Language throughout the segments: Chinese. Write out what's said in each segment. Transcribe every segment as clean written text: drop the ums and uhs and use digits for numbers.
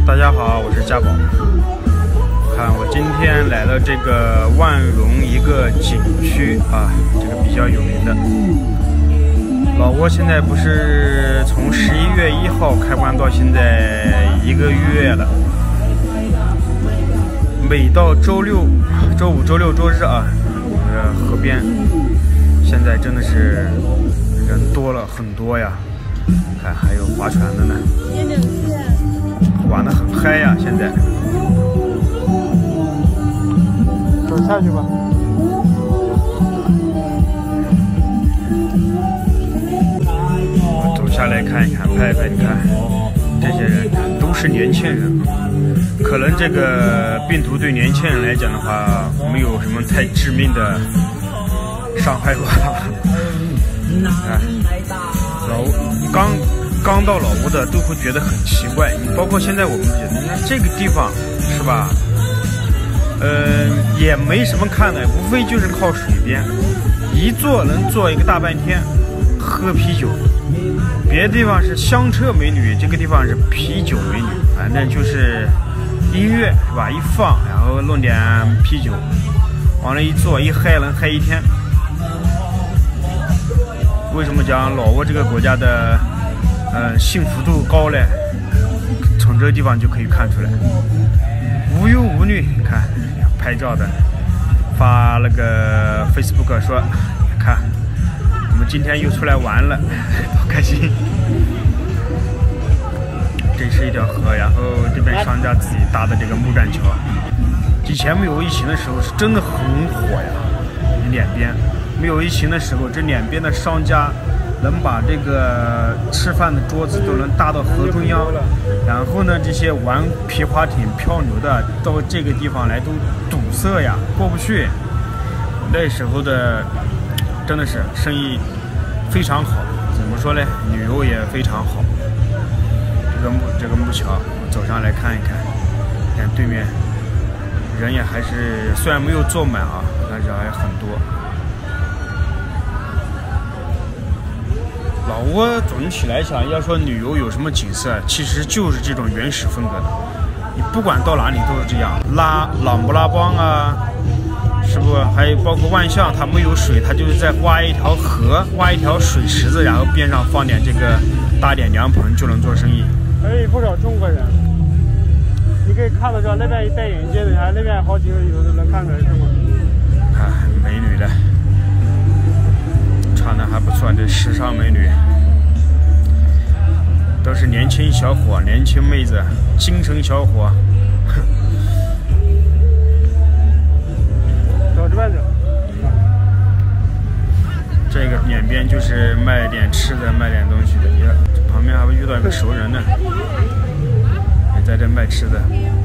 大家好，我是家宝。看，我今天来了这个万荣一个景区啊，这个比较有名的。老挝现在不是从11月1号开关到现在1个月了，每到周六、周五、周六、周日啊，河边现在真的是人多了很多呀。看，还有划船的呢，玩得很嗨呀！现在走下去吧。我走下来看一看，拍一拍，你看这些人都是年轻人。可能这个病毒对年轻人来讲的话，没有什么太致命的伤害吧。哎，刚到老挝的都会觉得很奇怪，包括现在我们觉得，那这个地方是吧？也没什么看的，无非就是靠水边，一坐能坐一个大半天，喝啤酒。别的地方是香车美女，这个地方是啤酒美女，反正就是音乐是吧？一放，然后弄点啤酒，往那一坐，一嗨能嗨一天。为什么讲老挝这个国家的幸福度高嘞？从这个地方就可以看出来，无忧无虑。看拍照的发那个 Facebook 说，看我们今天又出来玩了，好开心。这是一条河，然后这边商家自己搭的这个木栈桥。以前没有疫情的时候是真的很火呀，脸边。没有疫情的时候，这两边的商家能把这个吃饭的桌子都能搭到河中央，然后呢，这些玩皮划艇、漂流的到这个地方来都堵塞呀，过不去。那时候的真的是生意非常好，怎么说呢？旅游也非常好。这个木桥，我走上来看一看，看对面人也还是虽然没有坐满啊，但是还很多。老挝总体来讲，要说旅游有什么景色，其实就是这种原始风格的。你不管到哪里都是这样，琅勃拉邦啊，是不？还有包括万象，它没有水，它就是在挖一条河，挖一条水池子，然后边上放点这个搭点凉棚就能做生意。 还有不少中国人，你可以看得到那边一戴眼镜的，还那边好几个有的能看出来是中国人。 看美女的。穿的还不错，这时尚美女都是年轻小伙、年轻妹子、精神小伙。 走这边走。 这个两边就是卖点吃的、卖点东西的。呀，旁边还会遇到一个熟人呢，也在这卖吃的。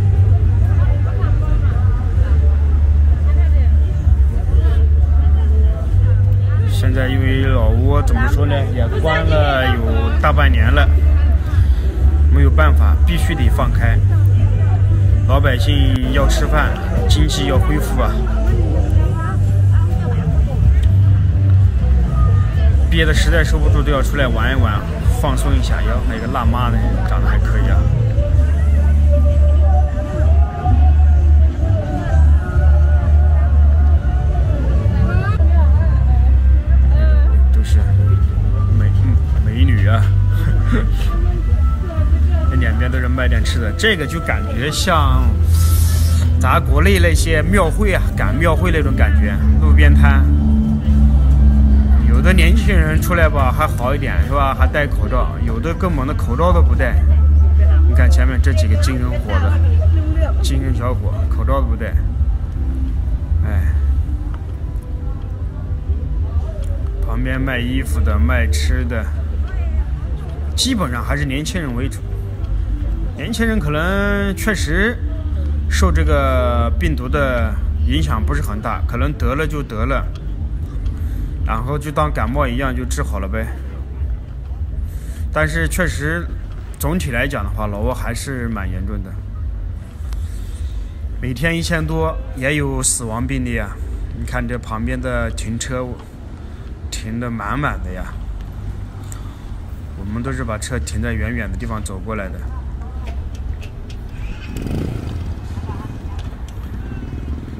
现在因为老挝怎么说呢，也关了有大半年了，没有办法，必须得放开。老百姓要吃饭，经济要恢复啊。憋得实在受不住，都要出来玩一玩，放松一下。哟，那个辣妈呢，长得还可以啊。美女啊，这两边都是卖点吃的，这个就感觉像咱国内那些庙会啊，赶庙会那种感觉，路边摊。有的年轻人出来吧还好一点是吧，还戴口罩，有的根本的口罩都不戴。你看前面这几个精神伙子、精神小伙，口罩都不戴。哎。旁边卖衣服的、卖吃的，基本上还是年轻人为主。年轻人可能确实受这个病毒的影响不是很大，可能得了就得了，然后就当感冒一样就治好了呗。但是确实总体来讲的话，老挝还是蛮严重的，每天1000多，也有死亡病例啊。你看这旁边的停车停得满满的呀，我们都是把车停在远远的地方走过来的。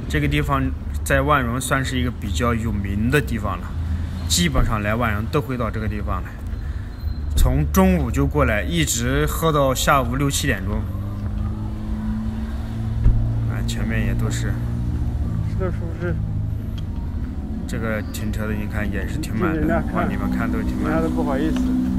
这个地方在万荣算是一个比较有名的地方了，基本上来万荣都会到这个地方来，从中午就过来，一直喝到下午6、7点钟。前面也都是， 是的，舒适。 这个停车的你看也是挺慢的，往里面看都挺慢的。 人家都不好意思。